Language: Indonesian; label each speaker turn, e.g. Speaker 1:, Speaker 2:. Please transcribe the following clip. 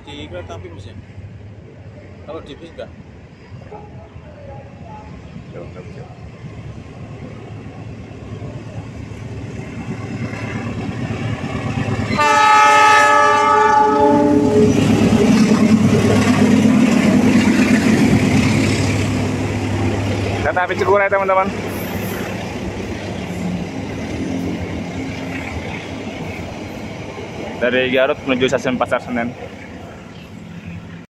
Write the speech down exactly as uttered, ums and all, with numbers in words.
Speaker 1: di kereta api bisa. Kalau di bis enggak.
Speaker 2: Jauh, nggak bisa. Kereta api Cikuray teman-teman. Dari Garut menuju stasiun Pasar Senen.